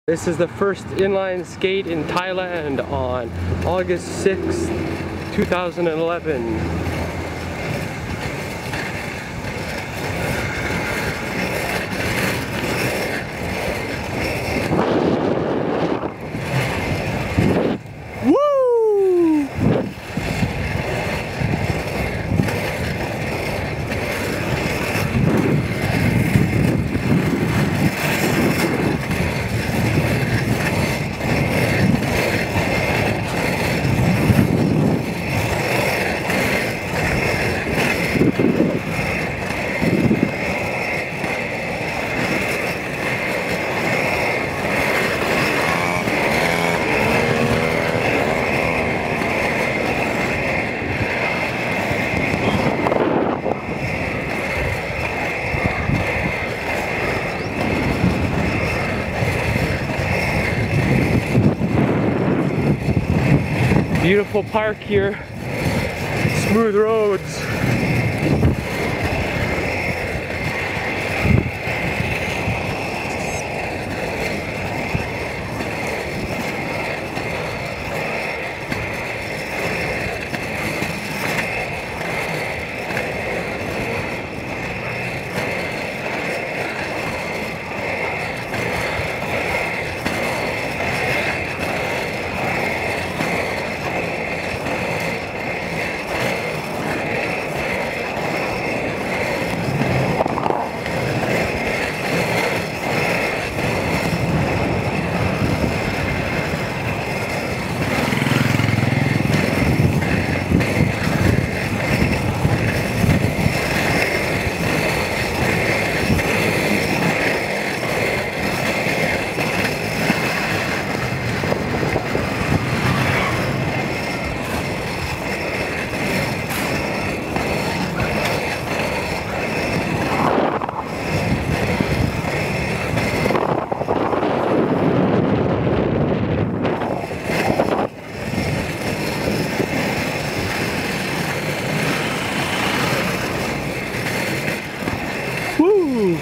This is the first inline skate in Thailand on August 6th, 2011. Beautiful park here, smooth roads. Woo!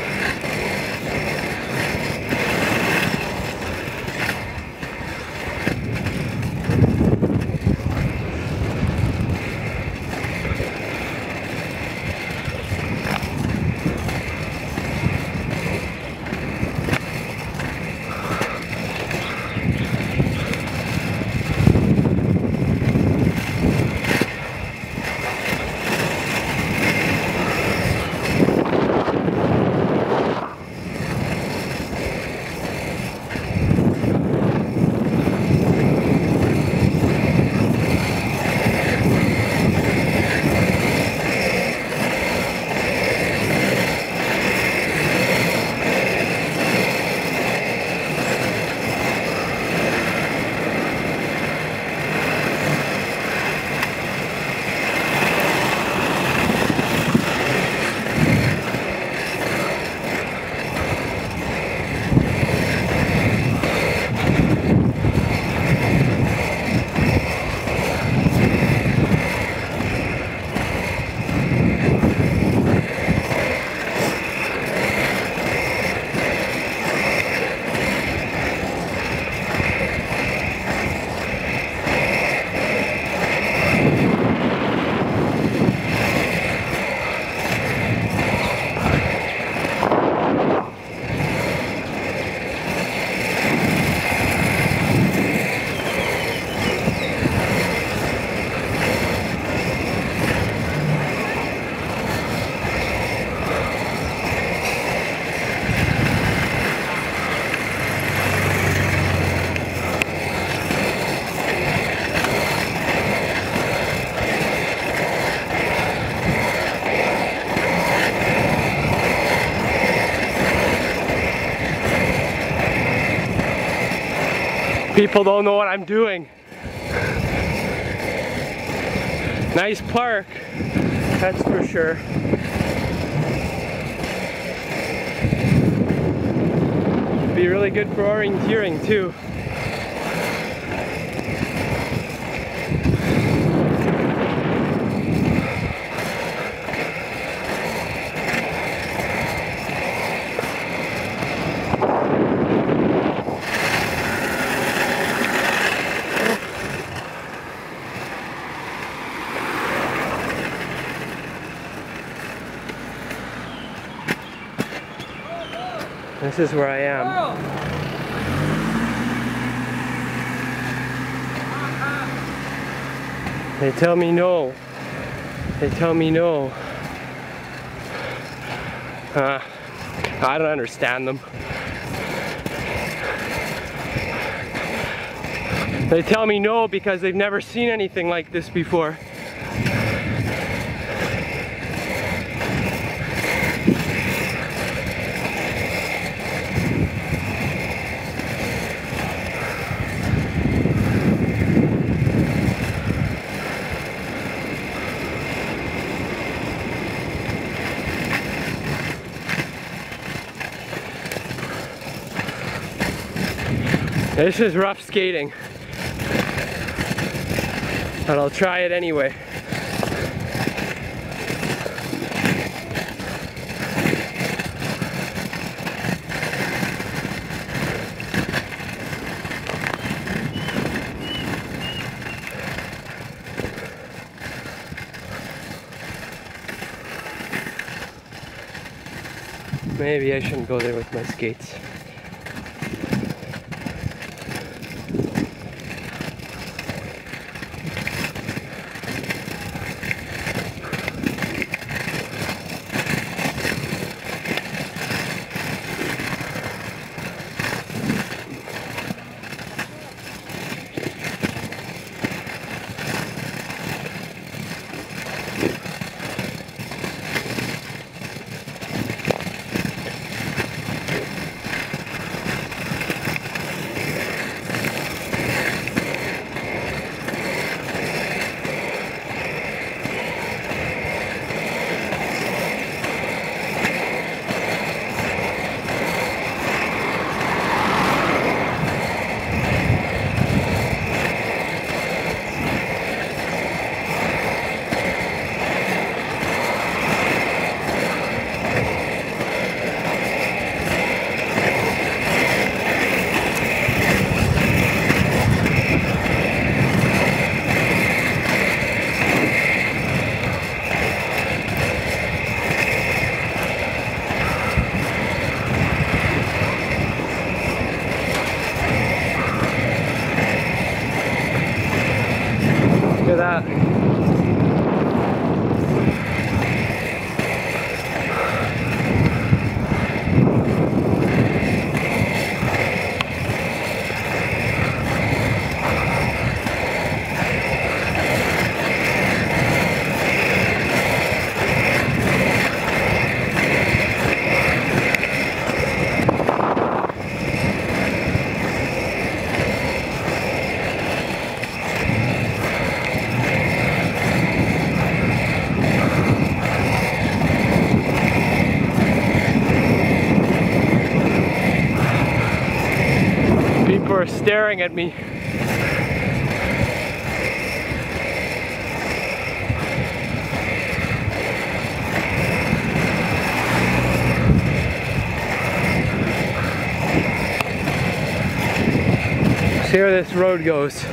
People don't know what I'm doing. Nice park, that's for sure. Be really good for orienteering too. This is where I am. They tell me no. They tell me no. I don't understand them. They tell me no because they've never seen anything like this before. This is rough skating, but I'll try it anyway. Maybe I shouldn't go there with my skates. Look at that. People are staring at me. See where this road goes.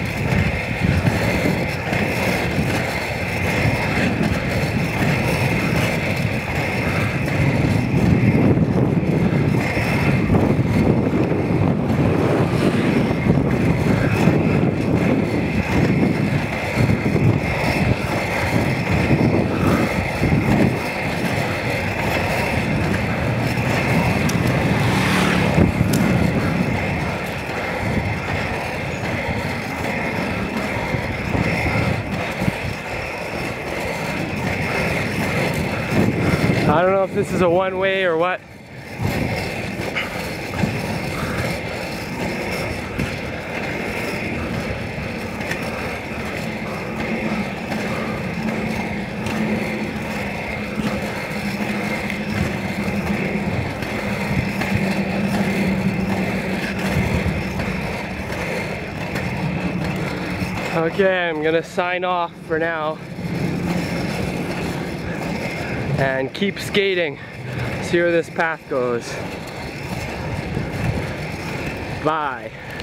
I don't know if this is a one-way or what. Okay, I'm gonna sign off for now and keep skating, see where this path goes. Bye.